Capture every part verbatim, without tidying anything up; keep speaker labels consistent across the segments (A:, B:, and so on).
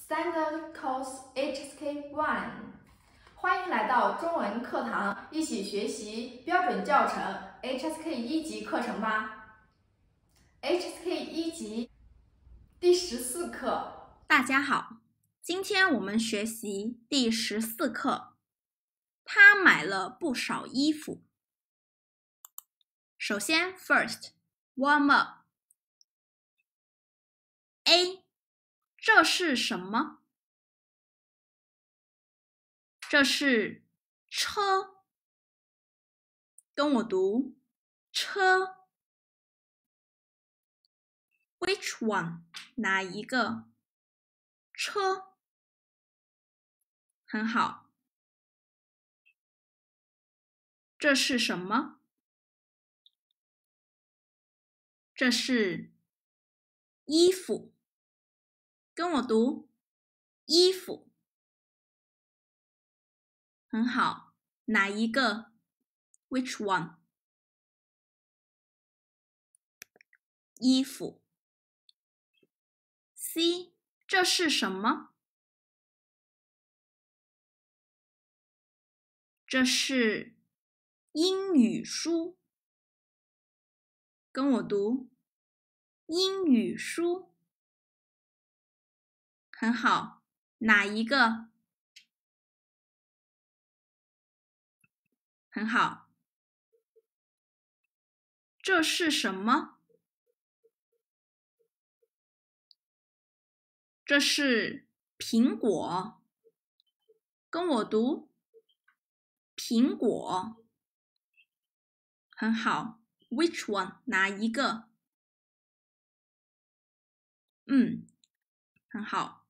A: Standard Course H S K one， 欢迎来到中文课堂，一起学习标准教程 H S K 一级课程吧。H S K 一级第十四课。
B: 大家好，今天我们学习第十四课。他买了不少衣服。首先 ，first warm up。A， 这是什么？这是车。跟我读，车。Which one？ 哪一个？车。很好。这是什么？这是衣服。跟我读，衣服。很好，哪一个 ？Which one？ 衣服。C， 这是什么？这是英语书。跟我读，英语书。很好，哪一个？很好。这是什么？这是苹果。跟我读，苹果。很好 ，Which one？ 哪一个？嗯，很好。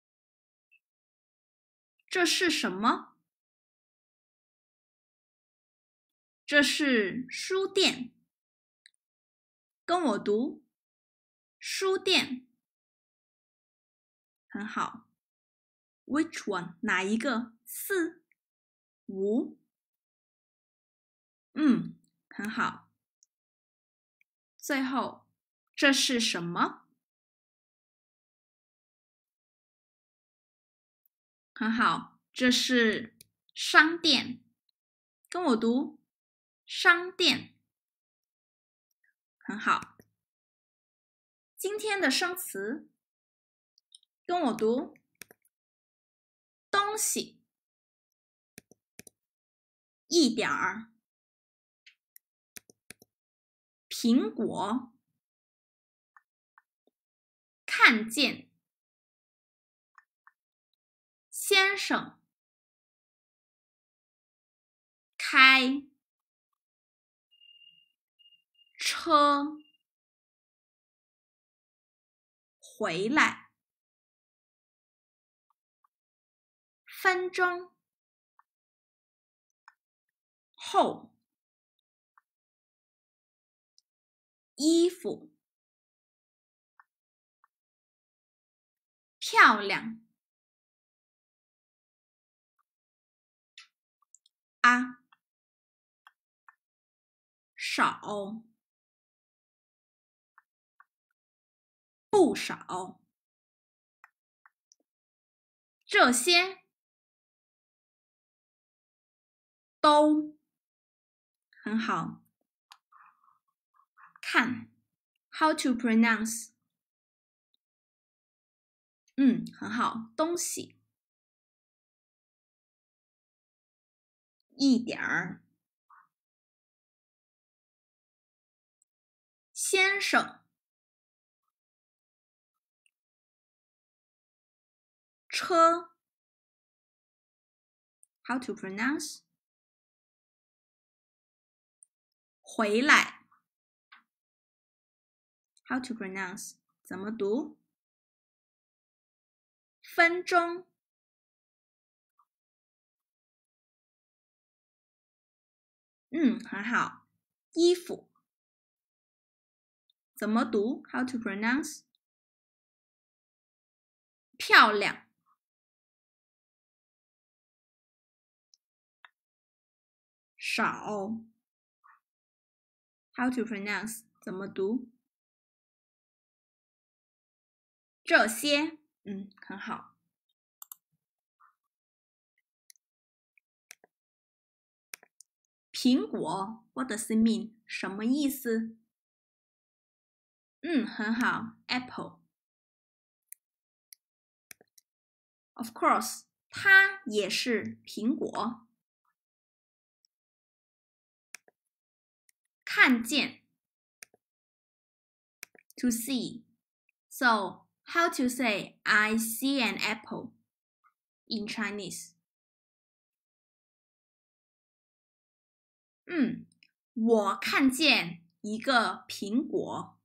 B: 这是什么？这是书店。跟我读，书店。很好。Which one？ 哪一个？四、五。嗯，很好。最后，这是什么？很好，这是商店。跟我读，商店。很好。今天的生词，跟我读，东西。一点儿。苹果。看见。先生。开。车。回来。分钟。后。衣服。漂亮。啊。少。不少。这些。都。很好。看 ，How to pronounce？ 嗯，很好，东西。一点儿。先生。车 ，How to pronounce？ 回来 ，How to pronounce？ 怎么读？分钟。嗯，很好。衣服。怎么读 ？How to pronounce？ 漂亮。少。How to pronounce？ 怎么读？这些，嗯，很好。 苹果 What does it mean? 什么意思？嗯，很好 Apple Of course 它也是苹果。看见 To see So how to say I see an apple in Chinese? 嗯，我看见一个苹果。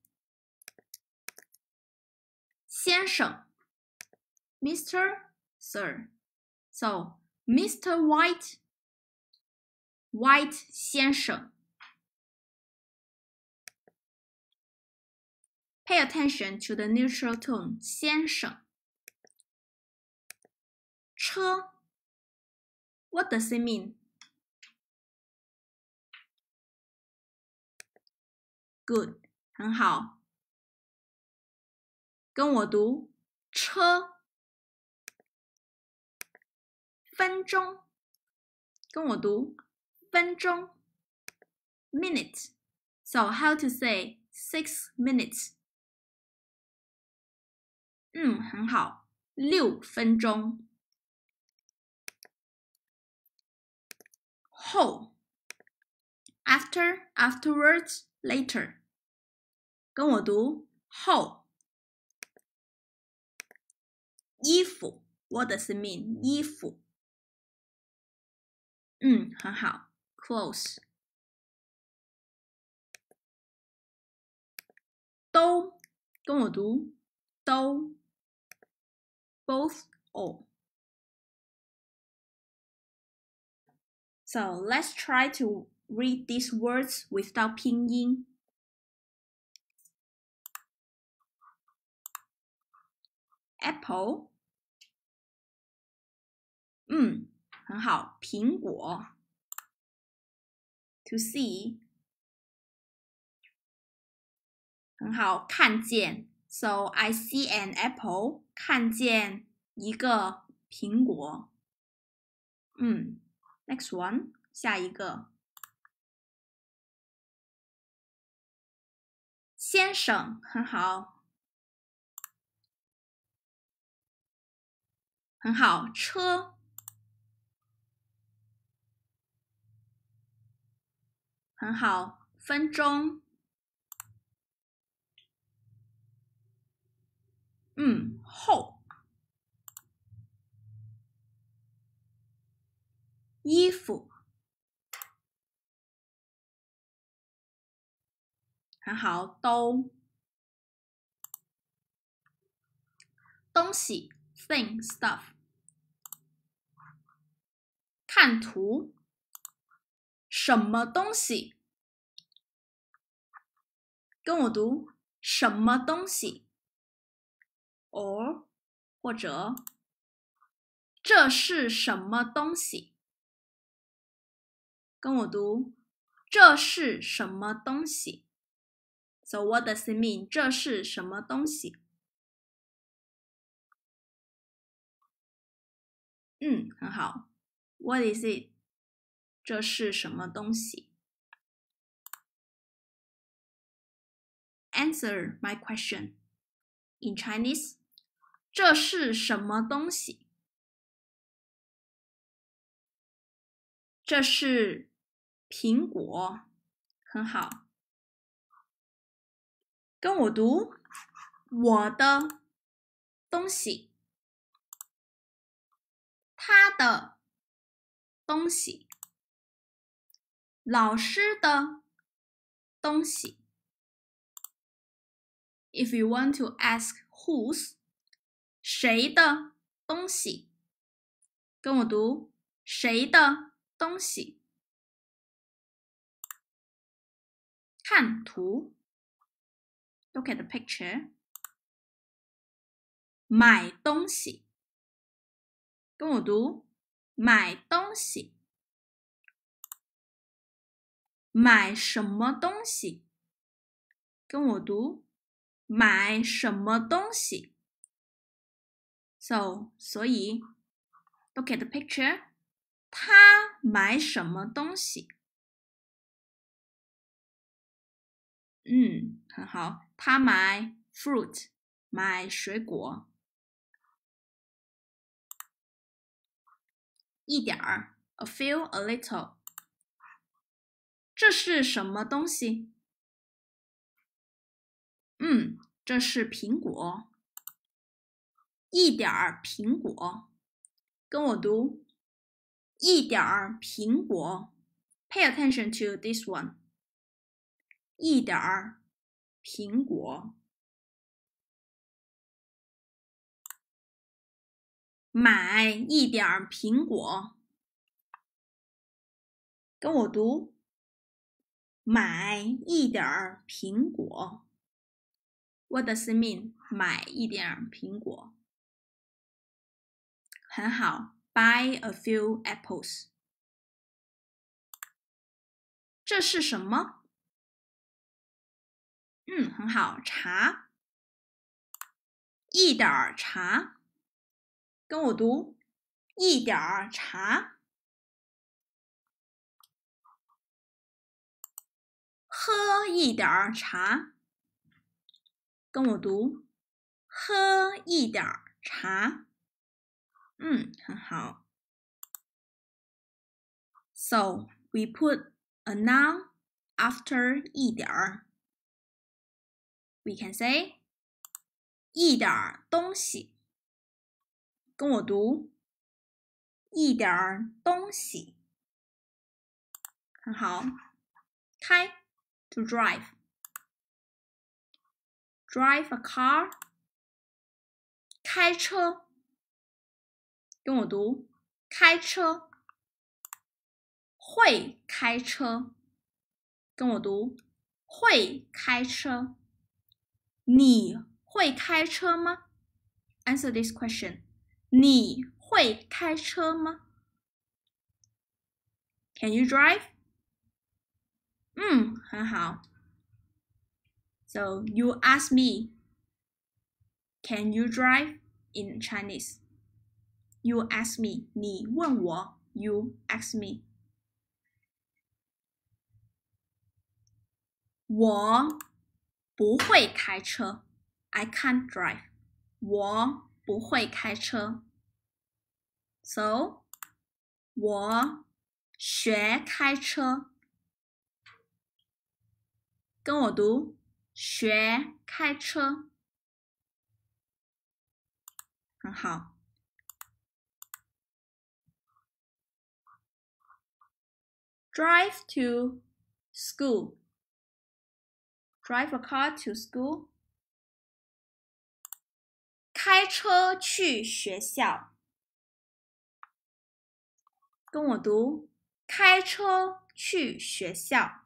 B: 先生 Mister Sir So Mister White White 先生 Pay attention to the neutral tone 先生车 What does it mean? Good 很好跟我读车分钟跟我读分钟 minute So how to say six minutes? 嗯，很好六分钟后 After, afterwards, later 跟我读后衣服 What does it mean? 衣服嗯，很好 Close 都跟我读都 Both, all So let's try to read these words without 拼音 Apple 嗯，很好苹果 To see 很好看见 So I see an apple 看见一个苹果嗯 Next one 下一个先生很好很好车很好分钟嗯后衣服很好都东西 thing stuff 看图什么东西跟我读什么东西 or 或者这是什么东西跟我读这是什么东西 So what does it mean? 这是什么东西嗯，很好 What is it? 这是什么东西 Answer my question In Chinese 这是什么东西这是苹果很好跟我读我的东西他的东西老师的东西 If you want to ask whose 谁的东西跟我读谁的东西看图 Look at the picture 买东西跟我读买东西买什么东西跟我读买什么东西 So 所以 Look at the picture 他买什么东西嗯，很好。他买 fruit， 买水果。一点儿 a few a little。这是什么东西？嗯，这是苹果。一点儿苹果，跟我读。一点儿苹果 ，Pay attention to this one。一点儿苹果，买一点儿苹果，跟我读。买一点儿苹果 ，What does it mean？ 买一点儿苹果，很好。Buy a few apples。这是什么？嗯，很好，茶。一点儿茶，跟我读。一点儿茶。喝一点儿茶，跟我读。喝一点儿茶。嗯，很好。So we put a noun after 一点儿。We can say 一点儿东西，跟我读。一点儿东西，很好。开 to drive。Drive a car。开车，跟我读。开车。会开车，跟我读。会开车。你会开车吗？ Answer this question. 你会开车吗？ Can you drive? 嗯，很好。So you ask me, can you drive in Chinese? You ask me, 你问我 You ask me. 我不会开车 I can't drive. 我不会开车 So 我学开车，跟我读。学开车，很好。Drive to school. Drive a car to school. 开车去学校，跟我读。开车去学校。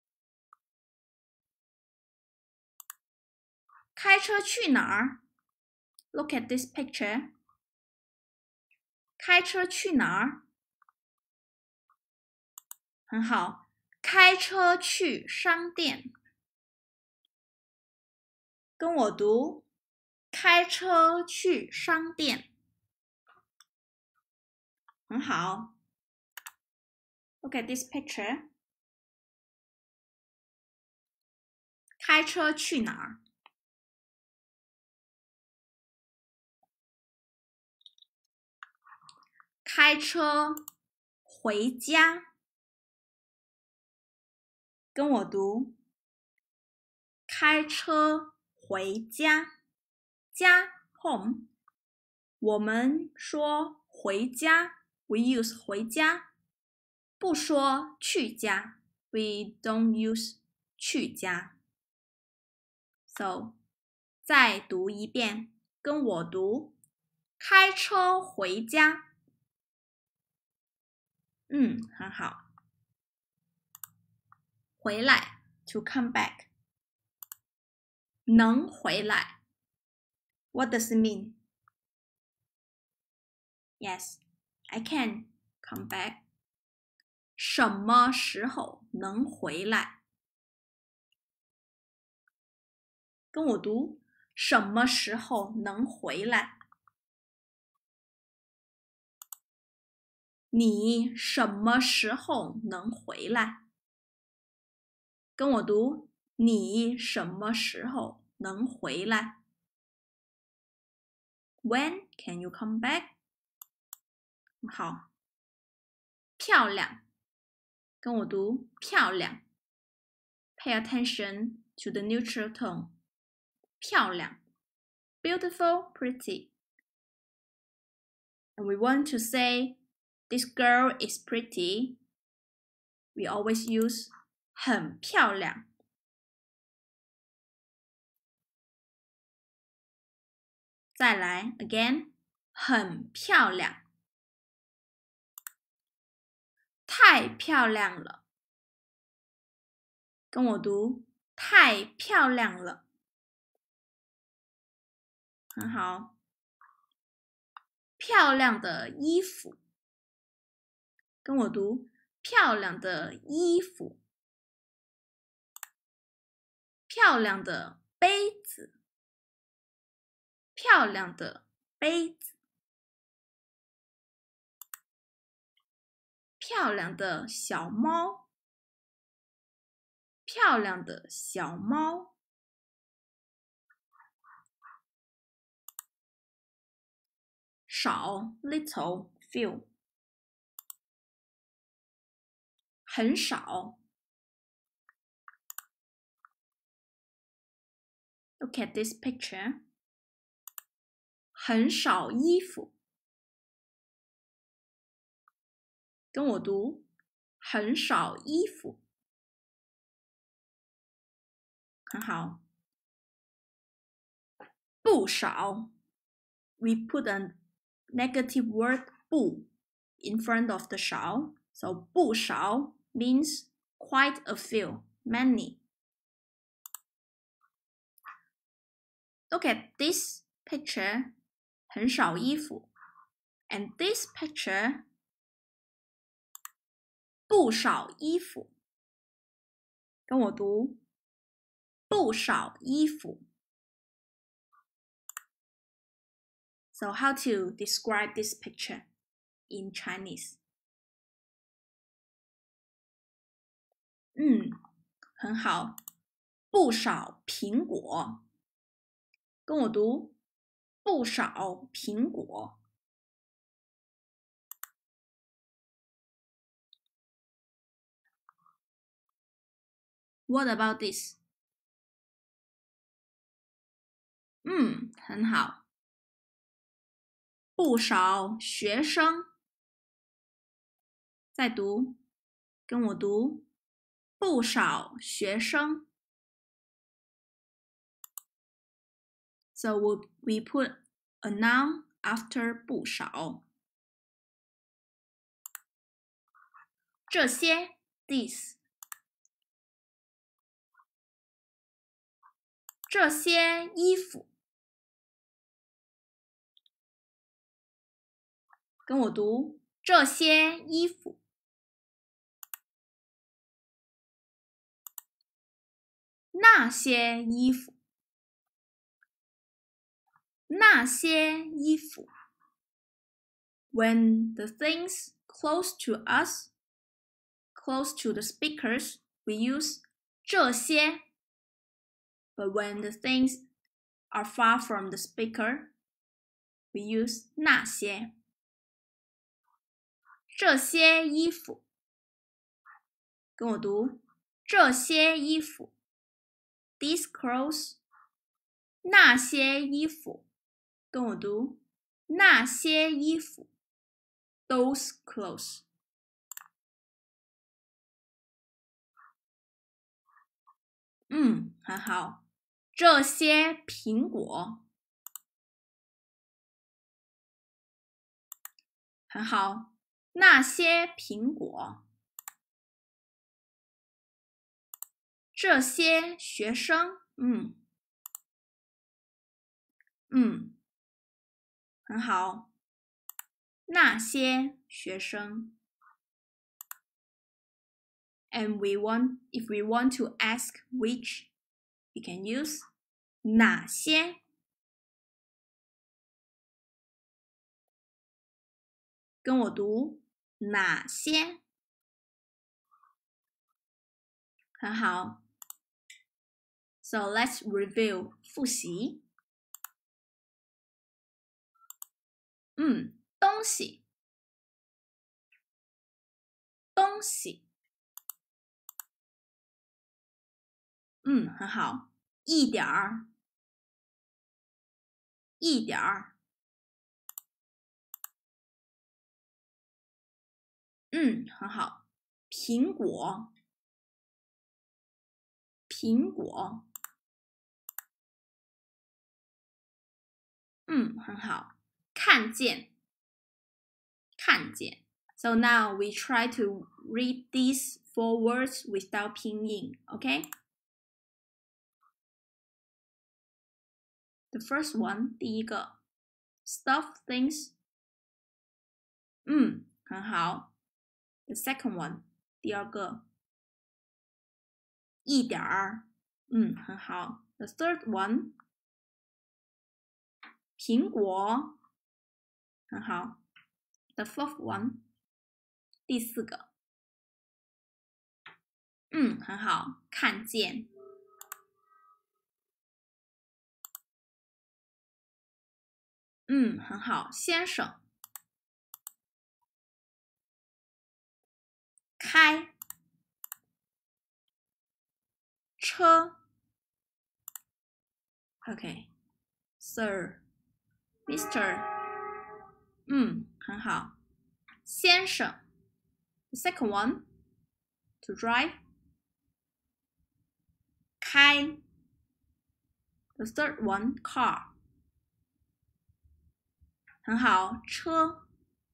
B: 开车去哪儿 ？Look at this picture. 开车去哪儿？很好。开车去商店，跟我读。开车去商店，很好。Look at this picture. 开车去哪儿？开车回家，跟我读。开车回家，家 home。我们说回家 we use 回家，不说去家 we don't use 去家。So 再读一遍，跟我读。开车回家。嗯，很好。回来 to come back。能回来 What does it mean? Yes, I can come back. 什么时候能回来？跟我读。什么时候能回来？你什么时候能回来？跟我读。 你什么时候能回来 ？When can you come back？ 好，漂亮，跟我读漂亮。Pay attention to the neutral tone. 漂亮 beautiful, pretty. And we want to say this girl is pretty. We always use 很漂亮。再来 again 很漂亮，太漂亮了，跟我读太漂亮了，很好。漂亮的衣服，跟我读漂亮的衣服。漂亮的杯子，漂亮的杯子。漂亮的小猫，漂亮的小猫。少 little few， 很少。Look at this picture， 很少衣服，跟我读很少衣服，很好。不少 ，we put a negative word 不 in front of the 少 ，so 不少 means quite a few, many. Look at this picture, 很少衣服 and this picture, 不少衣服，跟我读不少衣服。So how to describe this picture in Chinese? 嗯，很好，不少苹果，跟我读不少苹果。What about this? 嗯，很好。不少学生，再读，跟我读，不少学生。So we put a noun after 不少。这些 this， 这些衣服。跟我读这些衣服。那些衣服，那些衣服。When the things close to us, close to the speakers, we use 这些。But when the things are far from the speaker, we use 那些。这些衣服，跟我读这些衣服。These clothes， 那些衣服，跟我读那些衣服。Those clothes。嗯，很好。这些苹果，很好。那些苹果。这些学生，嗯，嗯，很好。那些学生。And we want, if we want to ask which, we can use 哪些。跟我读哪些。很好。 So let's review 复习。嗯，东西，东西。嗯，很好。一点儿，一点儿。嗯，很好。苹果，苹果。嗯，很好。看见，看见。So now we try to read these four words without pinyin, okay? The first one, 第一个 stuff things. 嗯，很好。The second one, 第二个一点儿。嗯，很好。The third one, 苹果。很好。The fourth one, 第四个。嗯，很好。看见。嗯，很好。先生。开。车。OK, Sir, Mister. 嗯，很好。先生。The second one, to drive. 开。The third one, car. 很好。车。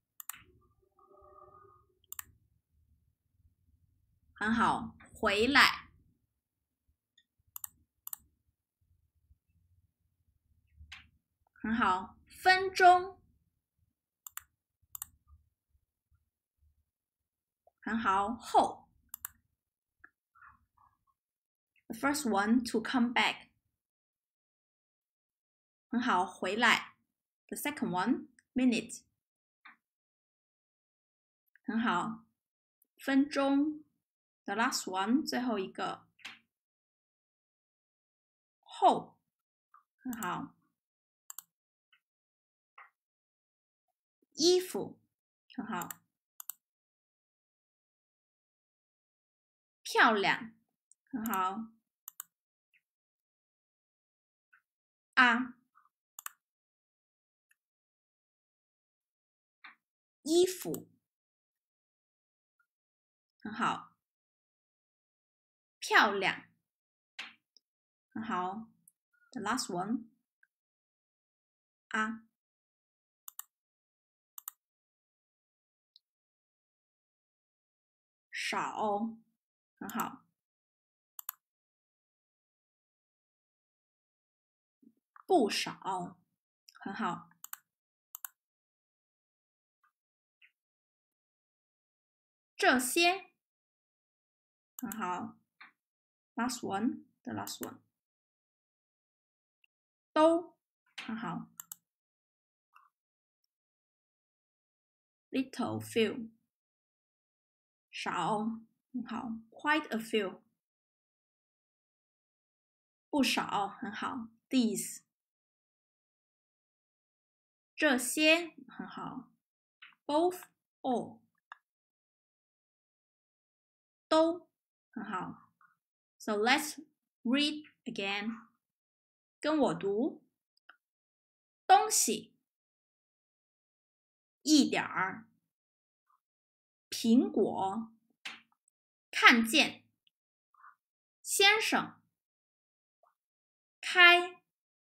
B: 很好。回来。很好。分钟。很好。后。The first one, to come back. 很好。回来。The second one, minute. 很好。分钟。The last one, 最后一个。后。很好。衣服。很好。漂亮。很好。啊。衣服。很好。漂亮。很好。The last one. 啊。少。很好。不少。很好。这些。很好。Last one, the last one. 都。很好。Little, few. 少。很好。Quite a few. 不少。很好。These. 这些。很好。Both, all. 都。很好。So let's read again. 跟我读。东西。一点儿。苹果。看见。先生。开。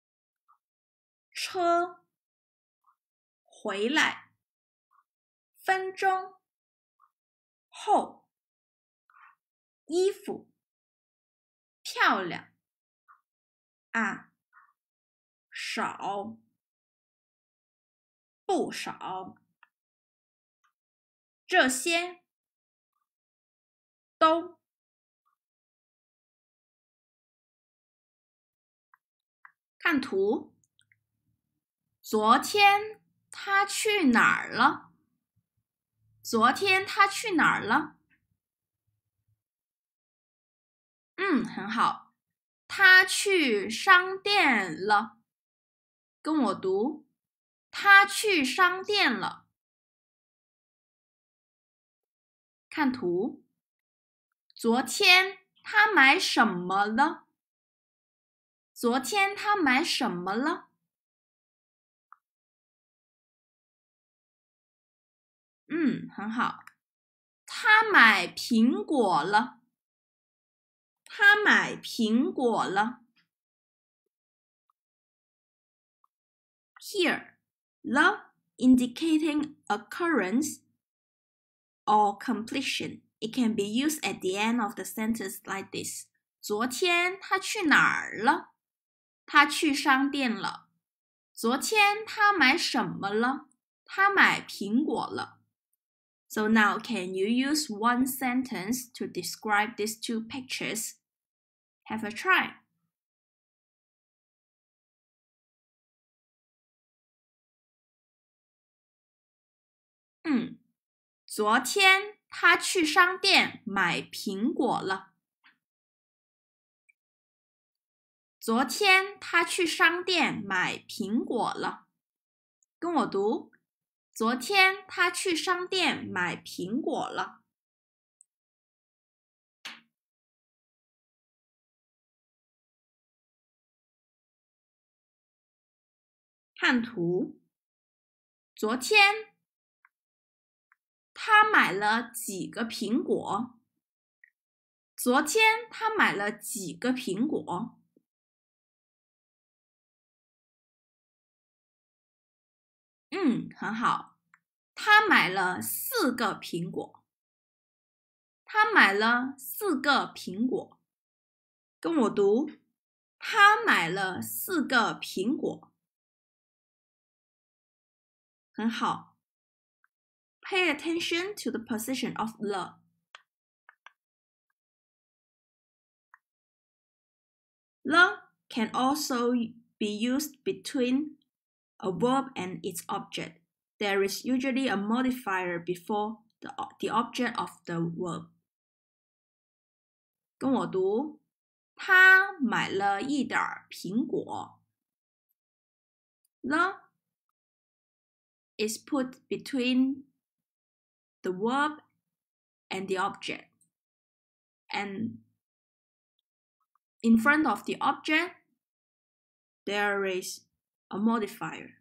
B: 车。回来。分钟。后。衣服。漂亮。啊。少。不少。这些。都。看图。昨天他去哪儿了？昨天他去哪儿了？嗯，很好。 他去商店了。跟我读，他去商店了。看图，昨天他买什么了？昨天他买什么了？嗯，很好。他买苹果了。他买苹果了。Here, the indicating occurrence or completion. It can be used at the end of the sentence like this. 昨天他去哪儿了？他去商店了。昨天他买什么了？他买苹果了。So now, can you use one sentence to describe these two pictures? Have a try. 嗯，昨天他去商店买苹果了。昨天他去商店买苹果了。跟我读，昨天他去商店买苹果了。看图，昨天他买了几个苹果？昨天他买了几个苹果？嗯，很好。他买了四个苹果。他买了四个苹果。跟我读，他买了四个苹果。很好。Pay attention to the position of the. The can also be used between a verb and its object. There is usually a modifier before the, the object of the verb. 跟我读，他买了一点苹果。The is put between the verb and the object. And in front of the object, there is a modifier.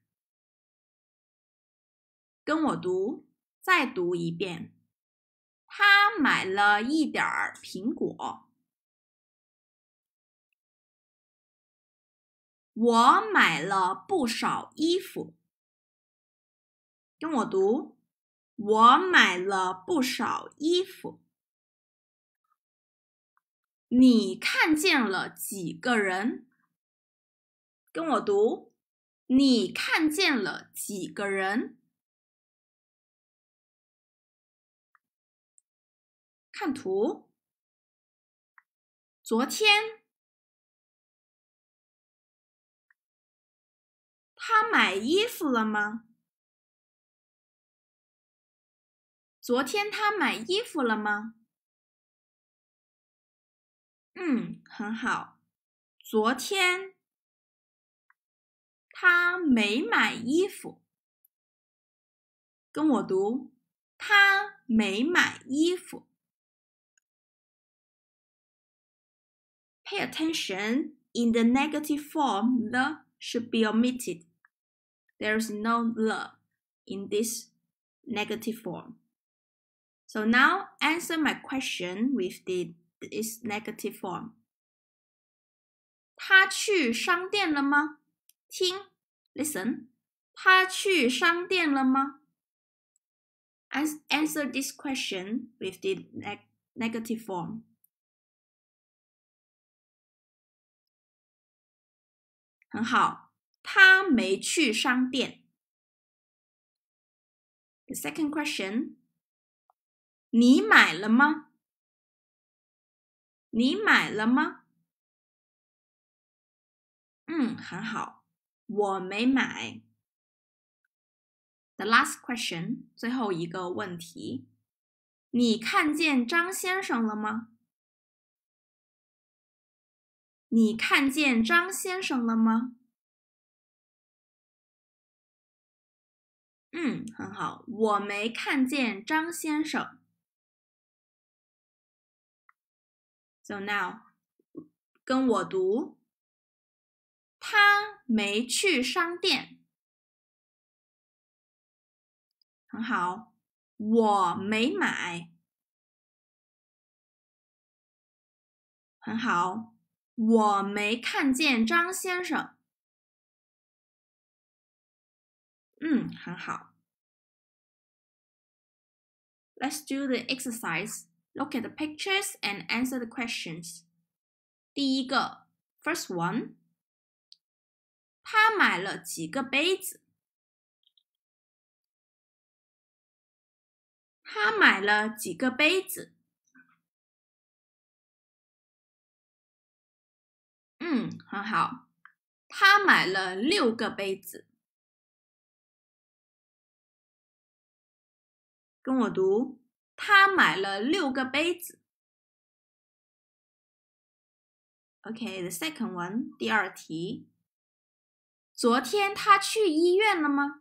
B: 跟我读，再读一遍。他买了一点苹果。我买了不少衣服。跟我读，我买了不少衣服。你看见了几个人？跟我读，你看见了几个人？看图，昨天他买衣服了吗？昨天他买衣服了吗？嗯，很好。昨天他没买衣服。跟我读，他没买衣服。Pay attention, in the negative form, the should be omitted. There is no the in this negative form. So now answer my question with the, this negative form. 他去商店了吗？听 listen. 他去商店了吗？ Answer this question with the neg negative form. 很好，他没去商店。The second question. 你买了吗？你买了吗？嗯，很好，我没买。The last question, 最后一个问题，你看见张先生了吗？ 你看见张先生了吗？嗯，很好。我没看见张先生。So now， 跟我读。他没去商店。很好。我没买。很好。我没看见张先生。嗯，很好。Let's do the exercise. Look at the pictures and answer the questions. 第一个 ，First one. 他买了几个杯子？他买了几个杯子？嗯，很好。他买了六个杯子。跟我读，他买了六个杯子。Okay, the second one, 第二题。昨天他去医院了吗？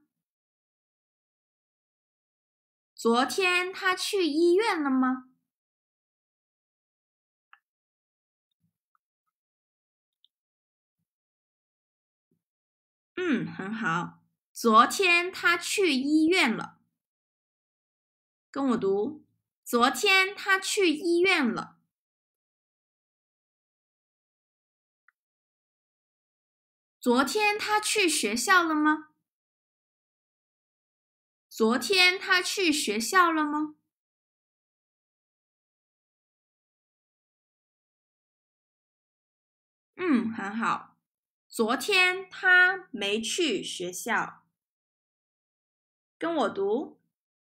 B: 昨天他去医院了吗？嗯，很好。昨天他去医院了。跟我读，昨天他去医院了。昨天他去学校了吗？昨天他去学校了吗？嗯，很好。昨天他没去学校。跟我读，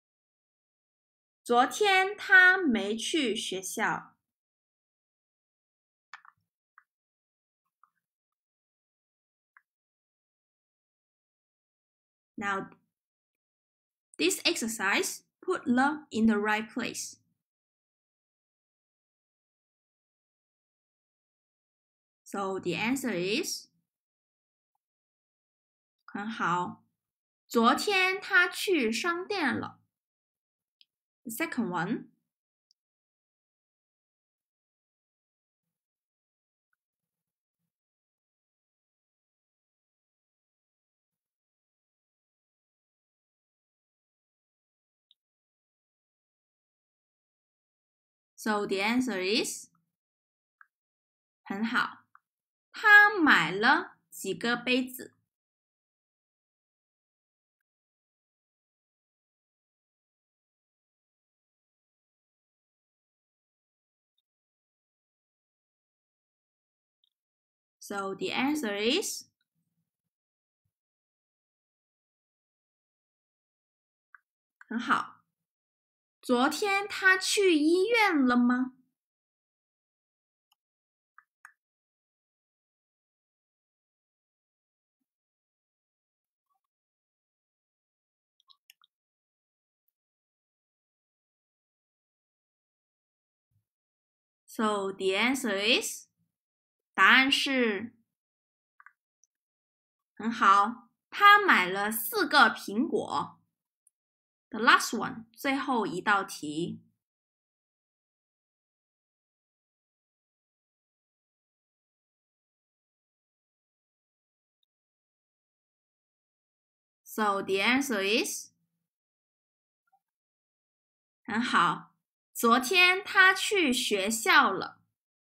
B: 昨天他没去学校。Now, this exercise, put the in the right place. So the answer is 很好。昨天他去商店了。The second one. So the answer is 很好。他买了几个杯子？So the answer is 很好。昨天他去医院了吗？So the answer is 答案是很好。他买了四个苹果。The last one, 最后一道题。So the answer is 很好。昨天他去学校了。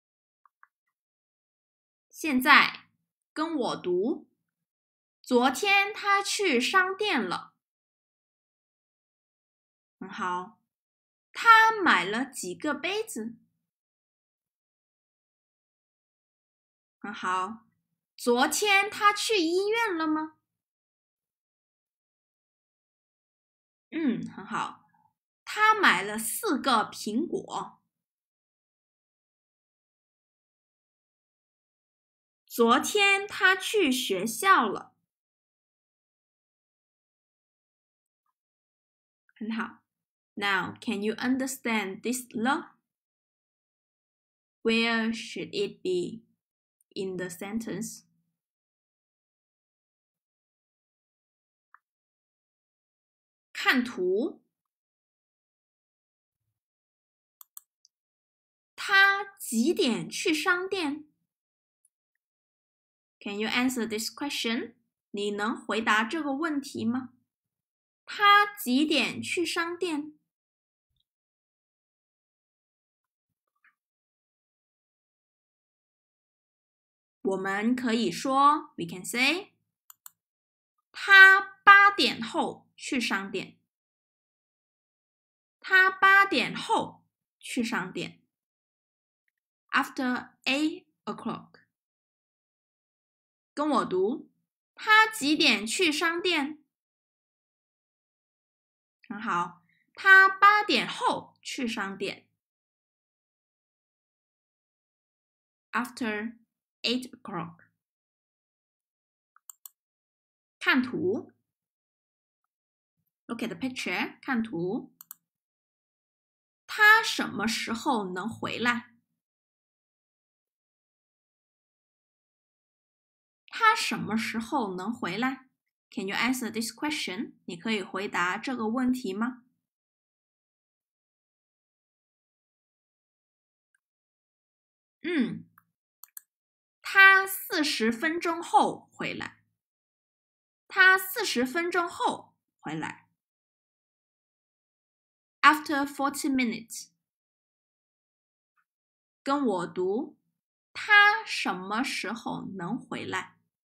B: 现在跟我读。昨天他去商店了。很好。他买了几个杯子？很好。昨天他去医院了吗？嗯，很好。他买了四个苹果。昨天他去学校了。很好。Now, can you understand this law? Where should it be? in the sentence. 看图。他几点去商店？ Can you answer this question? 你能回答这个问题吗？他几点去商店？我们可以说 We can say 他八点后去商店。他八点后去商店。After eight o'clock. 跟我读，他几点去商店？很好，他八点后去商店。After eight o'clock. 看图 Look at the picture. 看图。他什么时候能回来？他什么时候能回来？ Can you answer this question? 你可以回答这个问题吗？嗯，他四十分钟后回来。他四十分钟后回来。After forty minutes. 跟我读，他什么时候能回来？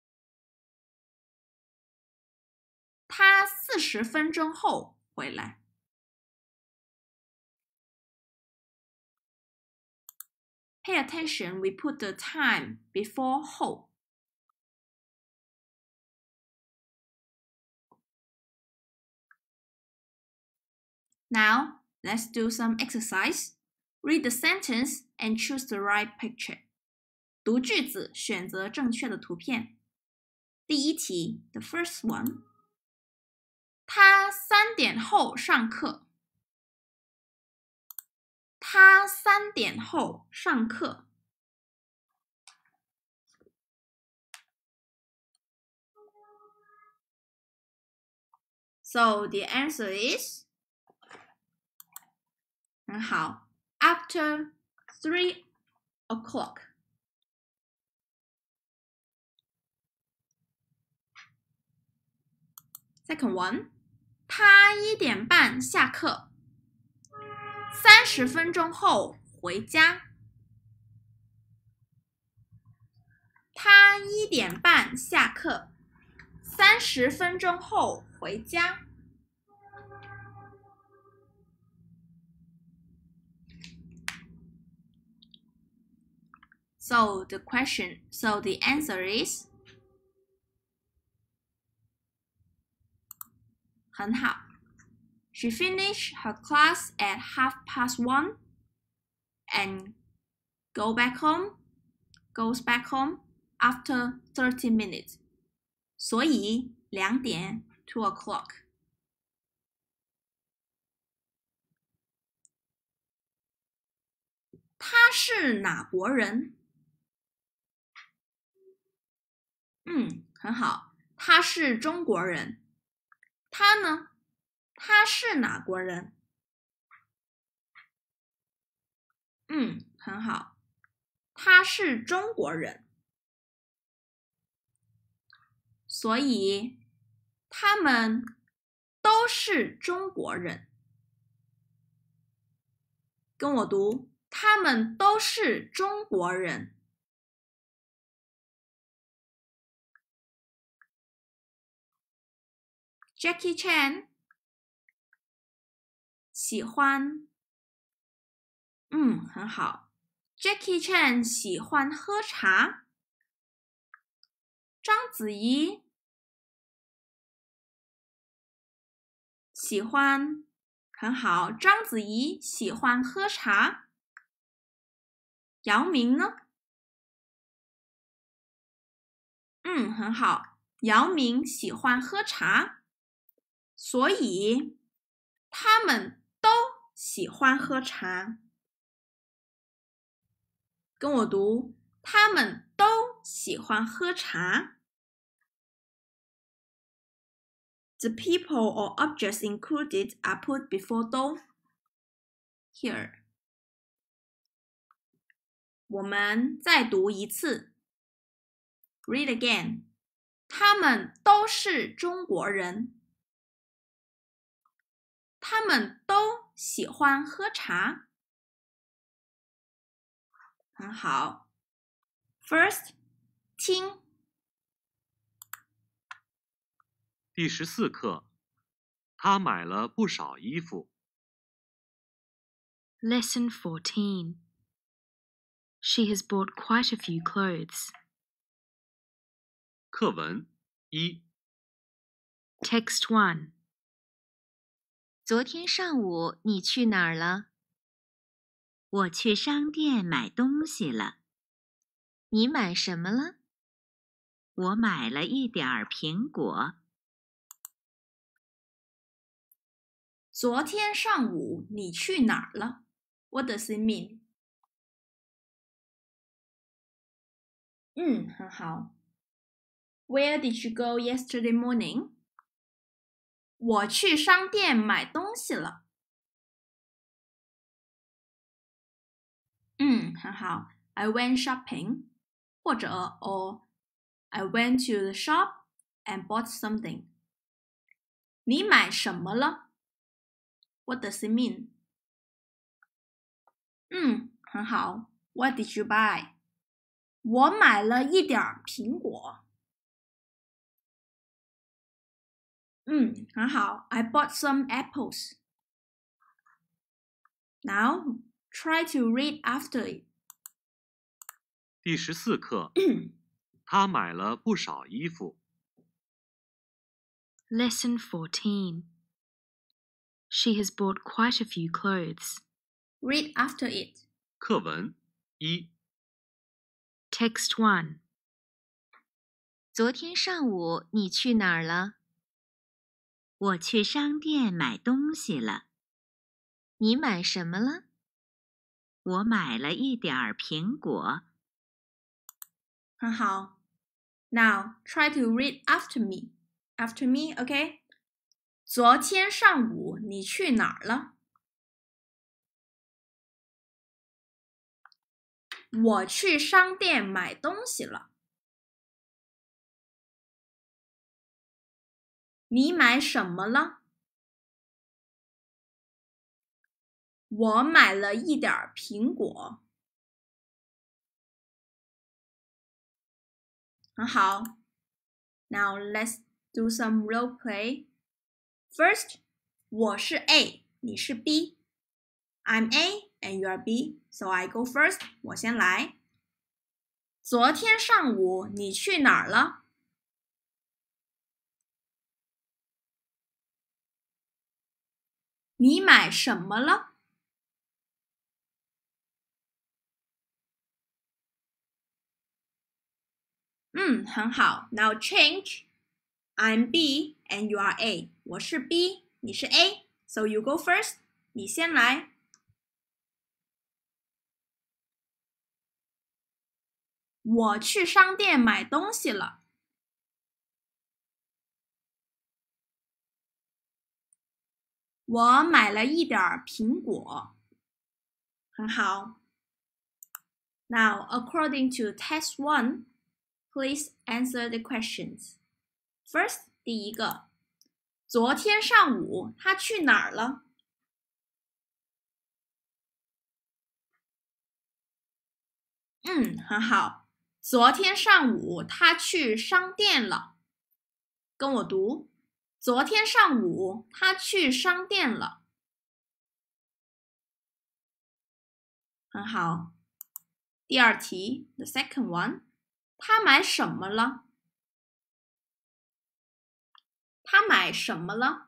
B: 他四十分钟后回来。Pay attention, we put the time before 后。Now, let's do some exercise. Read the sentence and choose the right picture. 读句子，选择正确的图片。第一题 The first one. 他三点后上课。他三点后上课。So the answer is 很好 After three o'clock. Second one. 他一点半下课，三十分钟后回家。他一点半下课，三十分钟后回家。So the question, so the answer is 很好。She finished her class at half past one and go back home, goes back home after thirty minutes. 所以两点 two o'clock. 他是哪国人？嗯，很好，他是中国人。他呢？他是哪国人？嗯，很好，他是中国人。所以，他们都是中国人。跟我读，他们都是中国人。Jackie Chan 喜欢，嗯，很好。Jackie Chan 喜欢喝茶。章子怡喜欢，很好。章子怡喜欢喝茶。姚明呢？嗯，很好。姚明喜欢喝茶。所以，他们都喜欢喝茶。跟我读，他们都喜欢喝茶。The people or objects included are put before those here. 我们再读一次。Read again. 他们都是中国人。他们都喜欢喝茶。很好。First, 听。
C: 第十四课，她买了不少衣服。
D: Lesson fourteen. She has bought quite a few clothes.
C: 课文一，
D: Text one.
E: 昨天上午你去哪儿了？
F: 我去商店买东西了。
E: 你买什么了？
F: 我买了一点儿苹果。
B: 昨天上午你去哪儿了？ What does it mean? 嗯，很好。Where did you go yesterday morning? 我去商店买东西了。嗯，很好。I went shopping. 或者 or I went to the shop and bought something. 你买什么了？ What does it mean? 嗯，很好。What did you buy? 我买了一点苹果。嗯，很好。I bought some apples. Now, try to read after it.
C: 第十四课，她买了不少衣服。
D: Lesson fourteen. She has bought quite a few clothes.
B: Read after it.
C: 课文一，
D: Text one.
E: 昨天上午你去哪儿了？
F: 我去商店买东西了。
E: 你买什么了？
F: 我买了一点儿苹果。
B: 很好。Now, try to read after me. After me, okay? 昨天上午你去哪儿了？我去商店买东西了。你买什么了？我买了一点苹果。很好。Now let's do some role play. First, 我是 A, 你是 B. I'm A and you are B, so I go first. 我先来。昨天上午你去哪儿了？你买什么了？嗯，很好。Now change. I'm B and you are A. 我是 B, 你是 A, so you go first. 你先来。我去商店买东西了。我买了一点苹果。很好。Now, according to test one, please answer the questions. First, 第一个，昨天上午他去哪儿了？嗯，很好。昨天上午他去商店了。跟我读，昨天上午他去商店了。很好。第二题 ，the second one， 他买什么了？他买什么了？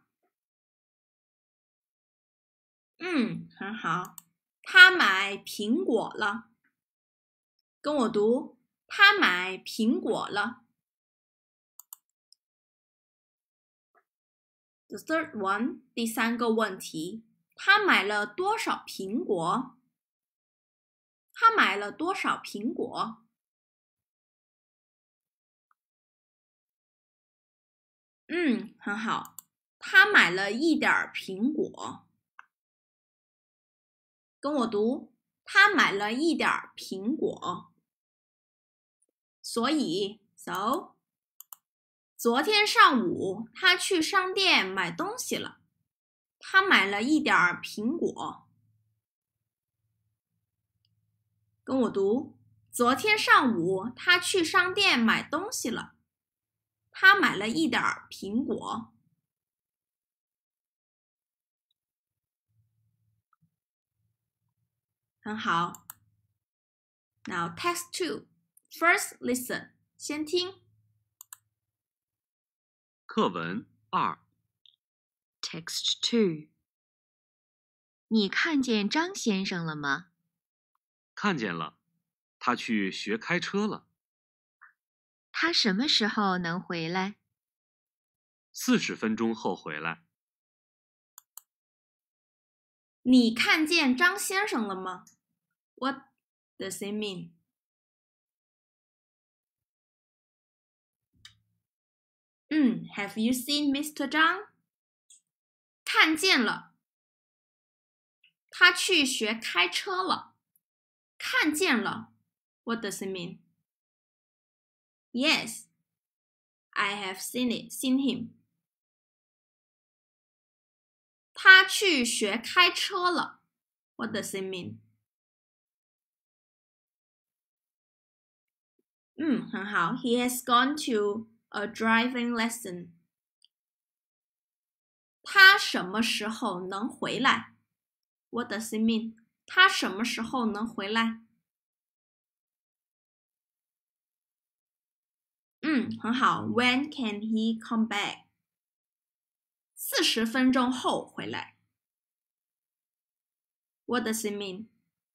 B: 嗯，很好。他买苹果了。跟我读，他买苹果了。The third one， 第三个问题，他买了多少苹果？他买了多少苹果？ 嗯，很好。他买了一点儿苹果。跟我读，他买了一点儿苹果。所以 ，so， 昨天上午他去商店买东西了。他买了一点儿苹果。跟我读，昨天上午他去商店买东西了。他买了一点儿苹果。很好。Now text two. First listen. 先听。
C: 课文二。
D: Text two. 你看见张先生了吗？
C: 看见了，他去学开车了。
D: 他什么时候能回来？
C: 四十分钟后回来。
B: 你看见张先生了吗？ What does it mean? 嗯 Have you seen Mister Zhang? 看见了。他去学开车了。看见了。What does it mean? Yes, I have seen it, seen him. 他去学开车了。What does it mean? 嗯，很好。He has gone to a driving lesson. 他什么时候能回来？ What does it mean? 他什么时候能回来？嗯，很好。When can he come back? 四十分钟后回来。What does it mean?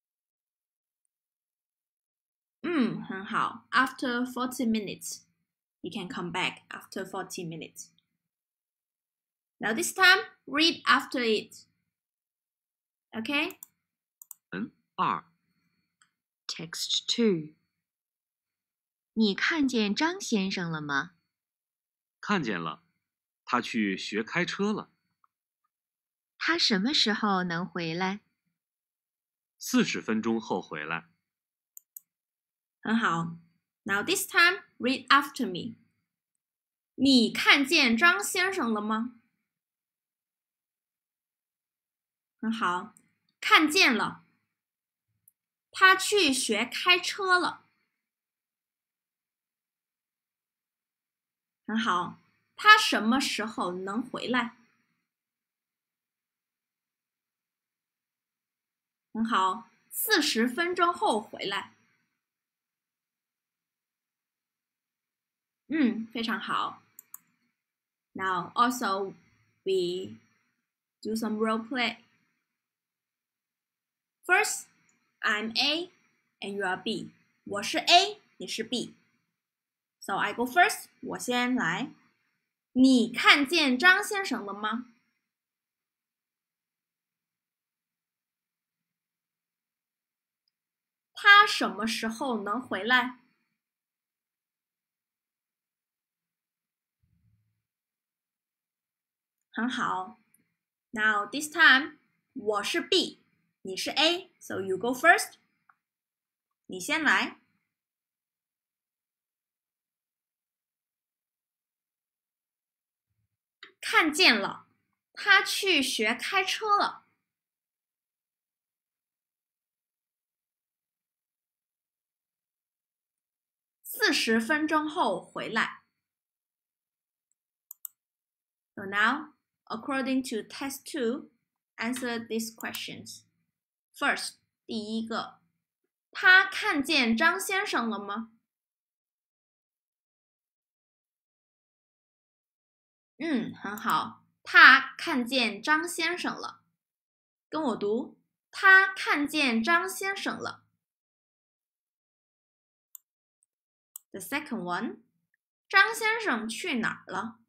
B: 嗯，很好。After forty minutes, he can come back after forty minutes. Now this time, read after it. Okay?
C: 文二。
D: Text two. 你看见张先生了吗？
C: 看见了，他去学开车了。
D: 他什么时候能回来？
C: 四十分钟后回来。
B: 很好。Now this time, read after me. 你看见张先生了吗？很好，看见了。他去学开车了。很好，他什么时候能回来？很好，四十分钟后回来。嗯，非常好。Now also we do some role play. First, I'm A and you are B. 我是 A， 你是 B. So I go first. 我先来。你看见张先生了吗？他什么时候能回来？很好。Now this time, 我是 B， 你是 A, so you go first. 你先来。看见了，他去学开车了。四十分钟后回来。So now, according to test two, answer these questions. First, 第一个，他看见张先生了吗？嗯，很好。他看见张先生了。跟我读，他看见张先生了。The second one, 张先生去哪儿了？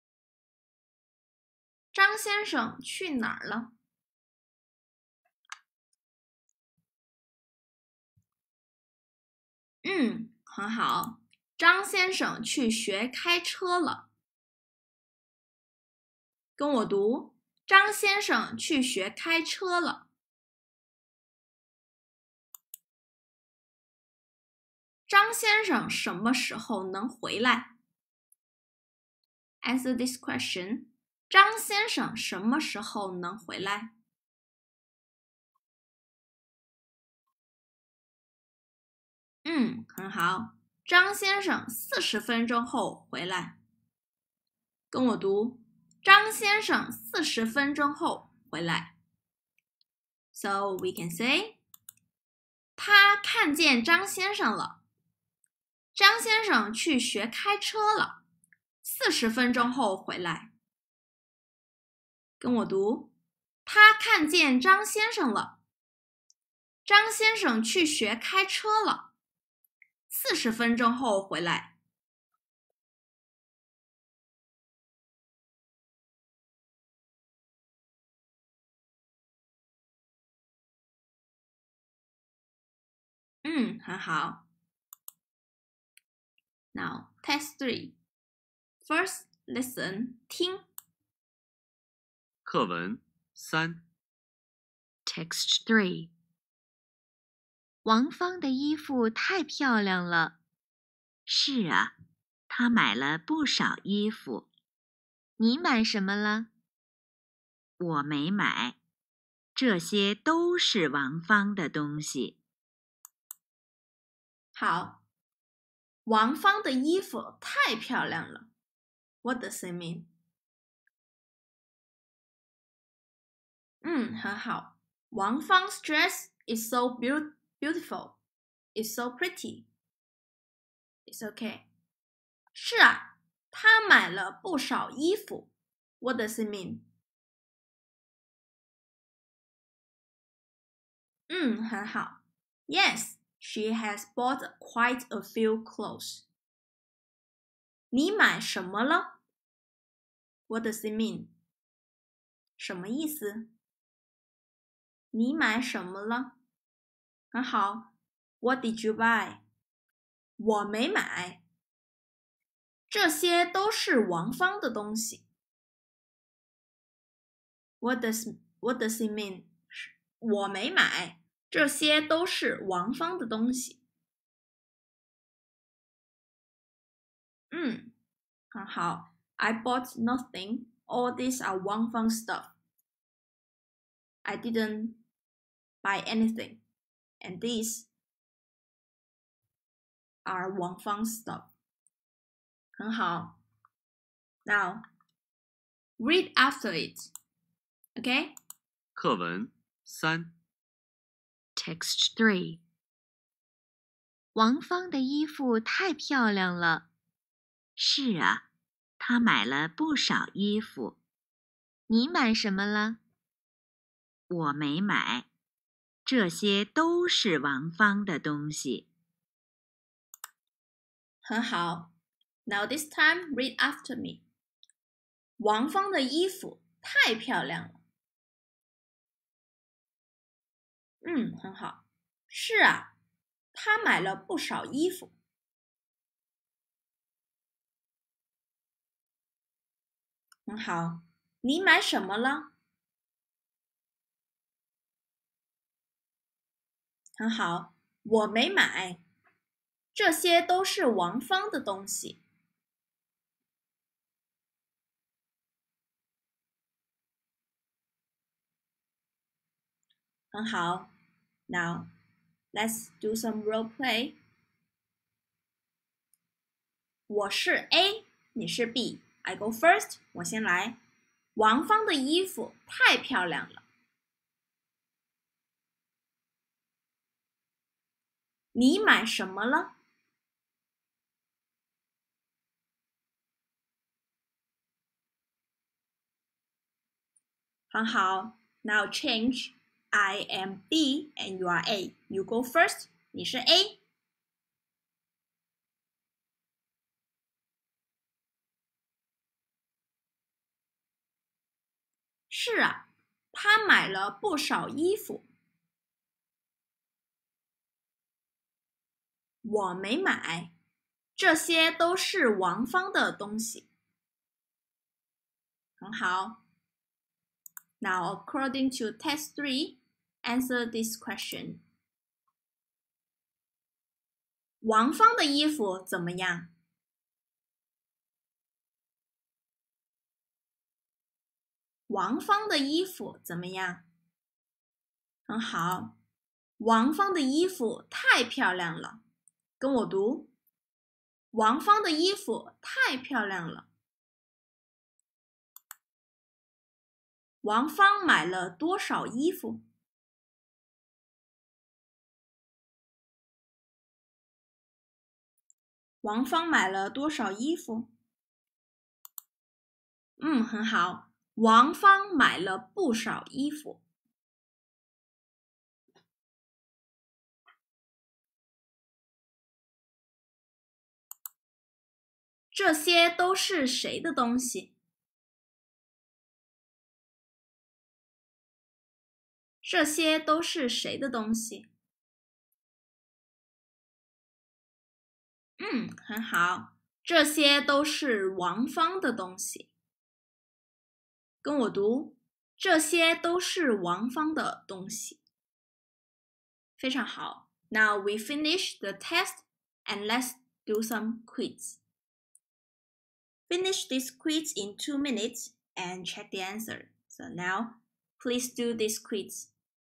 B: 张先生去哪儿了？嗯，很好。张先生去学开车了。 跟我读，张先生去学开车了。张先生什么时候能回来？ Answer this question. 张先生什么时候能回来？嗯，很好。张先生四十分钟后回来。跟我读，张先生四十分钟后回来。So we can say, 他看见张先生了。张先生去学开车了，四十分钟后回来。跟我读，他看见张先生了。张先生去学开车了，四十分钟后回来。嗯，很好。Now, test three. First, listen, 听。
C: 课文三。
D: Text three.
E: 王芳的衣服太漂亮了。
F: 是啊，她买了不少衣服。
E: 你买什么了？
F: 我没买，这些都是王芳的东西。
B: 好，王芳的衣服太漂亮了。What does it mean? 嗯，很好。王芳's dress is so beau- beautiful. It's so pretty. It's okay. 是啊，她买了不少衣服。What does it mean? 嗯，很好。Yes, she has bought quite a few clothes. 你买什么了？ What does it mean? 什么意思？你买什么了？很好。What did you buy? 我没买。这些都是王芳的东西。What does, what does it mean? 我没买。这些都是王芳的东西。嗯，很好。I bought nothing. All these are Wang Fang stuff. I didn't buy anything. And these are Wang Fang stuff. 很好。Now, read after it. Okay?
C: 课文三。
D: Text three.
E: 王芳的衣服太漂亮了。
F: 是啊，她买了不少衣服。
E: 你买什么了？
F: 我没买，这些都是王芳的东西。
B: 很好。Now this time, read after me. 王芳的衣服太漂亮了。嗯，很好。是啊，她买了不少衣服。很好。你买什么了？很好。我没买。这些都是王芳的东西。很好。Now, let's do some role play. 我是 A， 你是 B。I go first， 我先来。王芳的衣服太漂亮了。你买什么了？很好。Now change. I am B and you are A. You go first. 你是 A。是啊，她买了不少衣服。我没买，这些都是王芳的东西。很好。 Now, according to test three, answer this question. 王芳的衣服怎么样？王芳的衣服怎么样？很好。王芳的衣服太漂亮了。跟我读。王芳的衣服太漂亮了。王芳买了多少衣服？王芳买了多少衣服？嗯，很好。王芳买了不少衣服。这些都是谁的东西？这些都是谁的东西？嗯，很好。这些都是王芳的东西。跟我读，这些都是王芳的东西。非常好。Now we finish the test and let's do some quiz. Finish this quiz in two minutes and check the answer. So now, please do this quiz.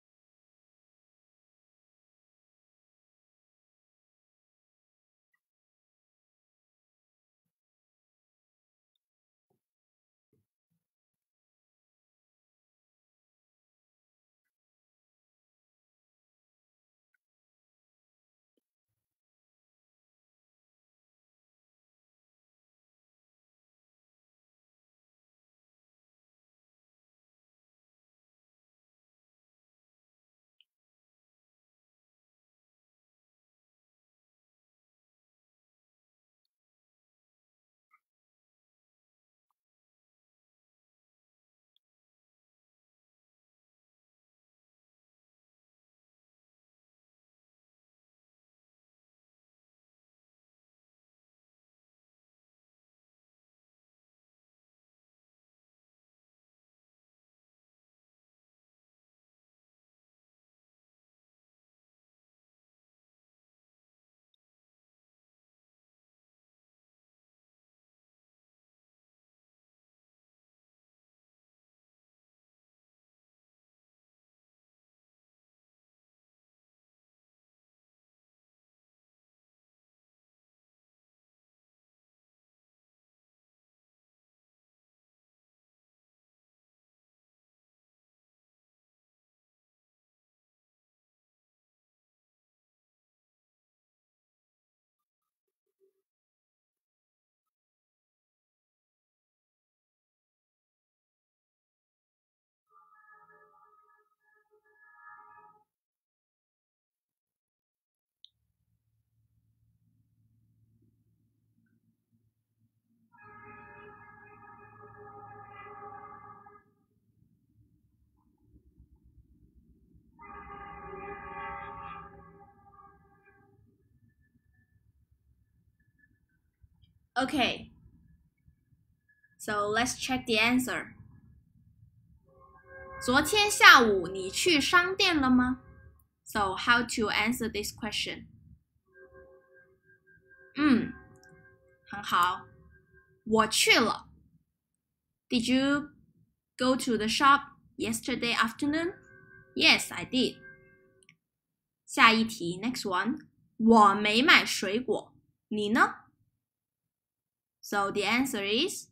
B: Okay, so let's check the answer. 昨天下午你去商店了吗？ So how to answer this question? 嗯，很好。我去了。Did you go to the shop yesterday afternoon? Yes, I did. 下一题 next one. 我没买水果，你呢？So the answer is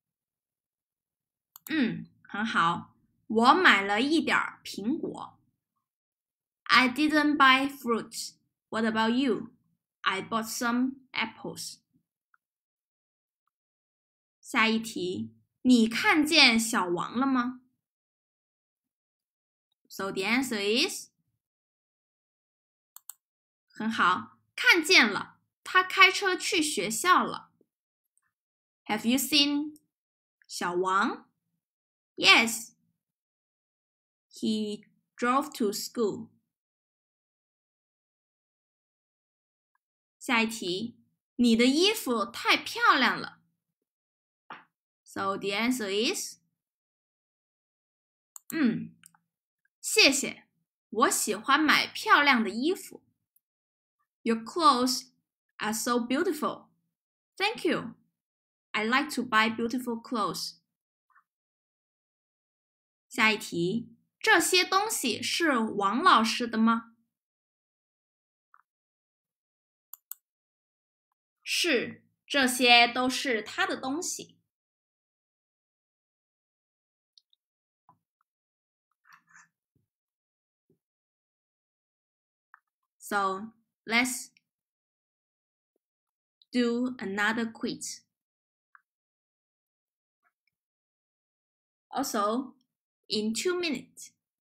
B: 嗯，很好。我买了一点苹果。I didn't buy fruits. What about you? I bought some apples. 下一题，你看见小王了吗？ So the answer is 很好，看见了，他开车去学校了。Have you seen 小王？ Yes, he drove to school. 下一题，你的衣服太漂亮了。So the answer is 嗯，谢谢，我喜欢买漂亮的衣服。Your clothes are so beautiful. Thank you. I like to buy beautiful clothes. 下一题，这些东西是王老师的吗？是，这些都是他的东西。So, let's do another quiz. Also, in two minutes.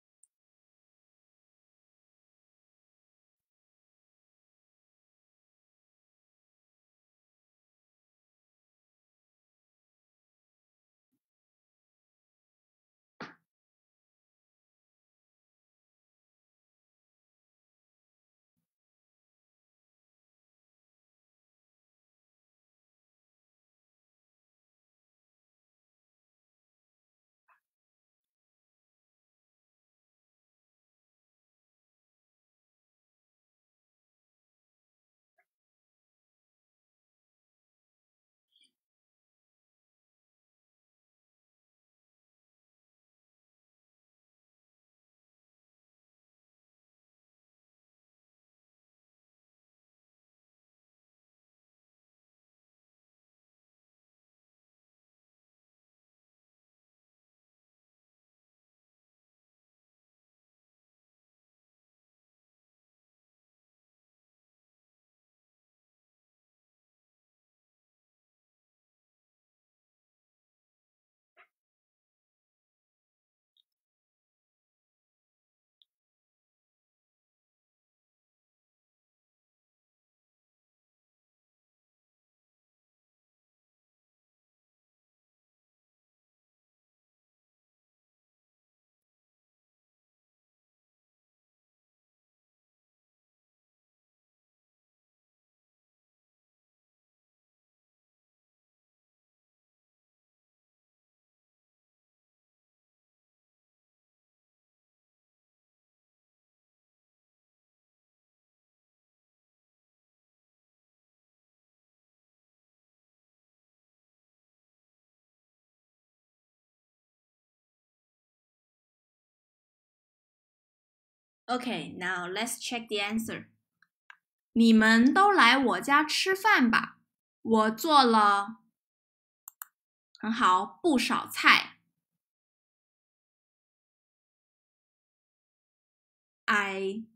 B: Okay, now let's check the answer. 你们都来我家吃饭吧，我做了很好不少菜。I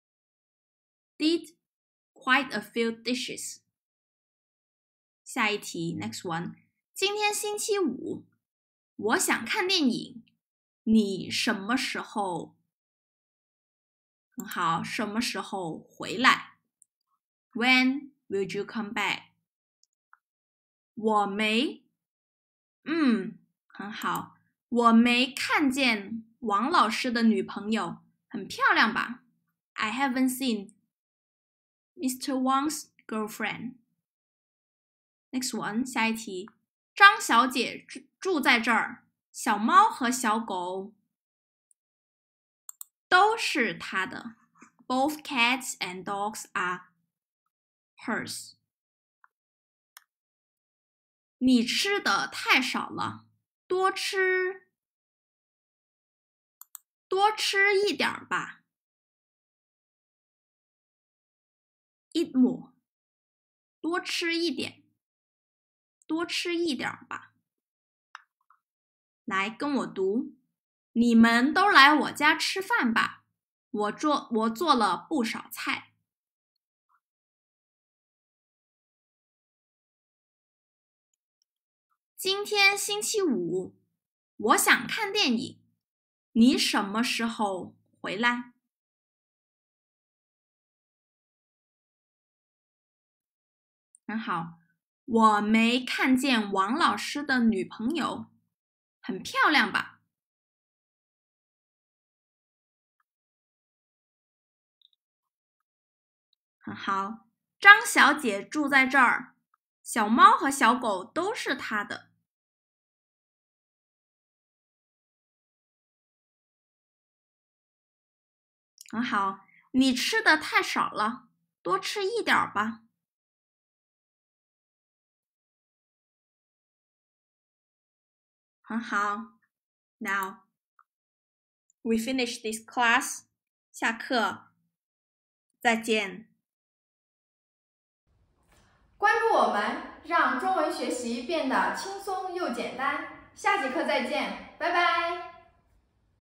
B: did quite a few dishes. 下一题 next one. 今天星期五，我想看电影，你什么时候很好，什么时候回来 ？When will you come back？ 我没，嗯，很好，我没看见王老师的女朋友，很漂亮吧 ？I haven't seen Mister Wang's girlfriend. Next one， 下一题，张小姐住住在这儿，小猫和小狗都是她的。Both cats and dogs are hers. 你吃的太少了，多吃多吃一点吧。Eat more. 多吃一点，多吃一点吧。来跟我读，你们都来我家吃饭吧。我做我做了不少菜。今天星期五，我想看电影。你什么时候回来？很好，我没看见王老师的女朋友，很漂亮吧？很好，张小姐住在这儿，小猫和小狗都是她的。 很好，你吃的太少了，多吃一点吧。很好。Now we finish this class. 下课，再见。
A: 关注我们，让中文学习变得轻松又简单。下节课再见，拜拜。